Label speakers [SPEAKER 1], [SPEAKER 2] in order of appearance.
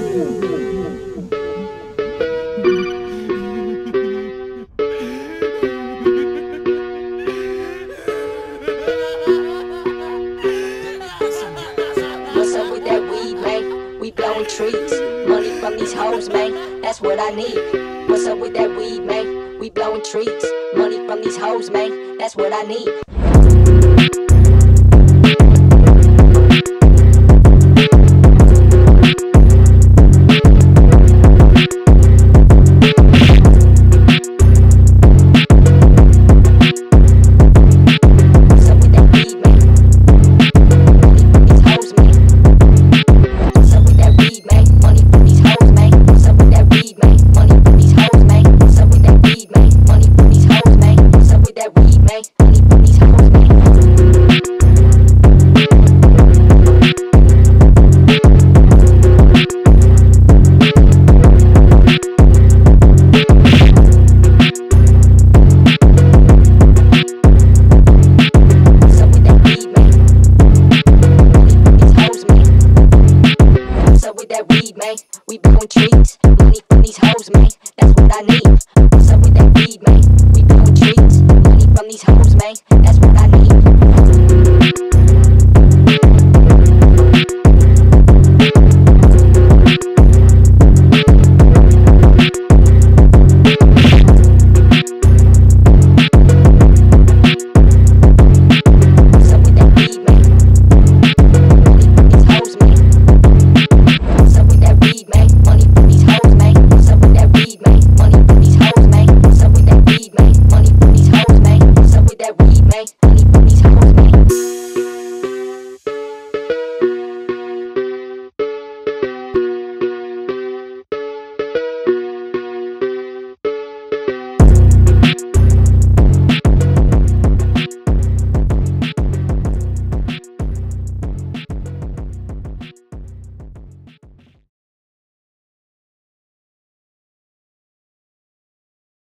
[SPEAKER 1] What's up with that weed, man? We blowing trees. Money from these hoes, man. That's what I need. What's up with that weed, man? We blowing trees. Money from these hoes, man. That's what I need. We blowing trees, money from these hoes, man. That's what I need. What's up with that weed, man? We blowing trees, money from these hoes, man.